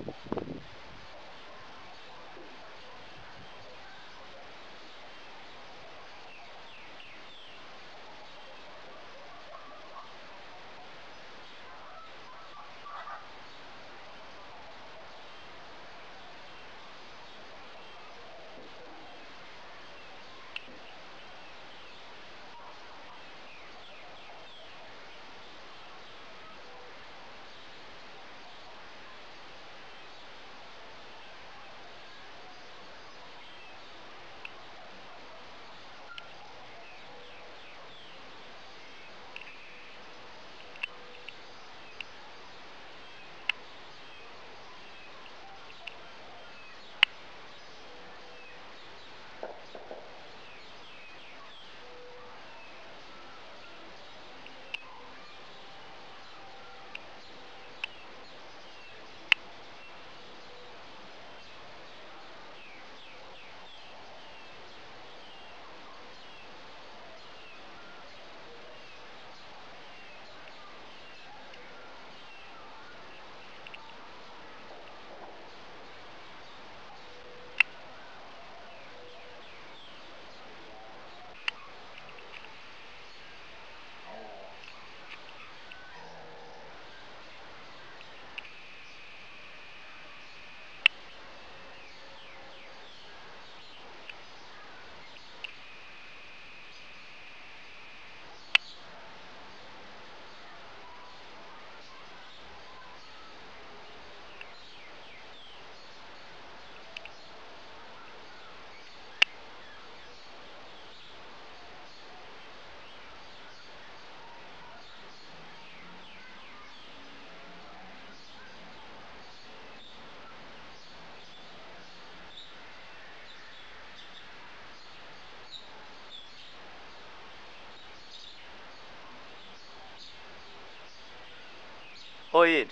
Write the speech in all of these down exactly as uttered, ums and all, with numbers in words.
Oi, ele.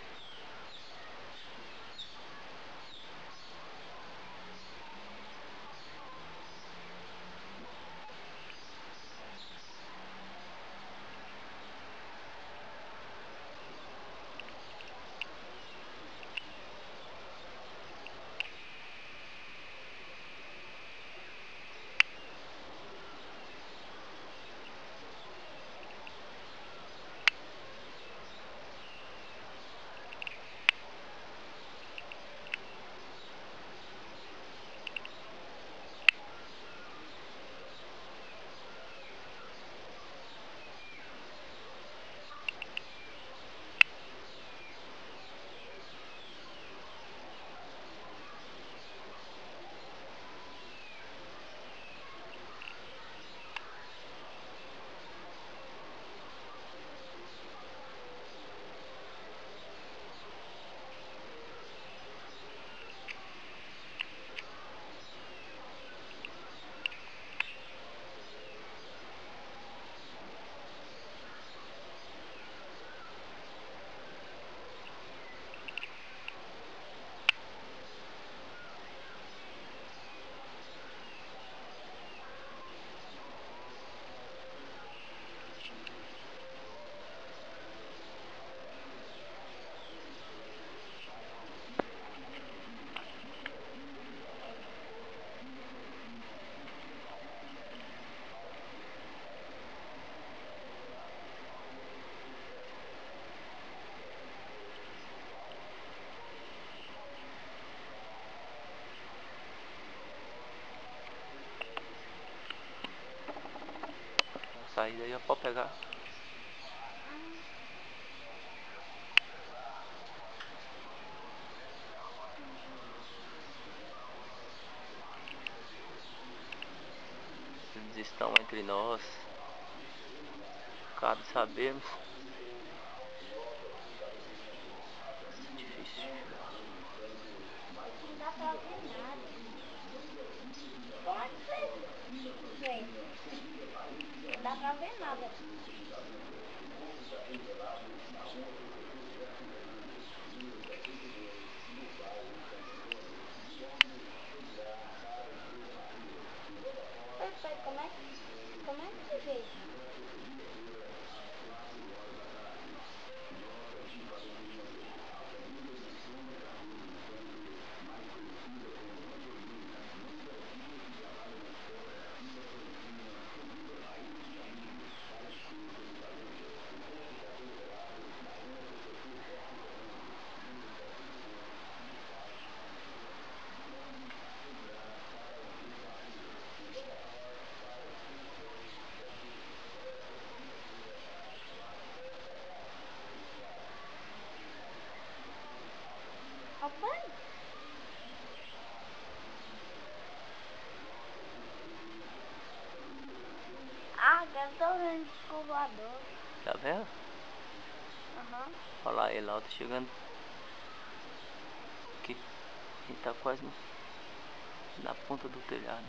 Saída aí, pode pegar. Eles estão entre nós. Cabe sabermos. Difícil. Não dá pra ver nada. Pode ver. Não dá pra ver nada. Pepe, como é que, como é que vê? pai? Ah, agora eu tô vendo o voador. Tá vendo? Aham. Olha lá ele lá, tá chegando. Aqui. Ele tá quase no- na ponta do telhado.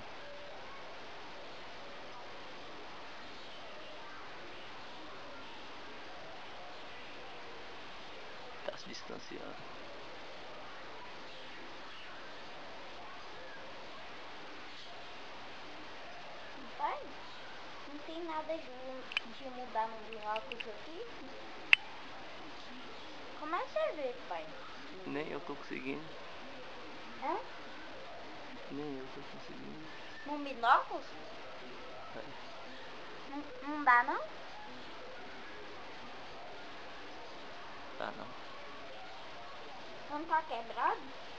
Tá se distanciando. Pai, não tem nada de, de mudar no óculos aqui? Como é que você vê, pai? Nem eu tô conseguindo. Hã? Nem eu tô conseguindo. No binóculos? É, Não, não dá, não? tá não. Não tá quebrado?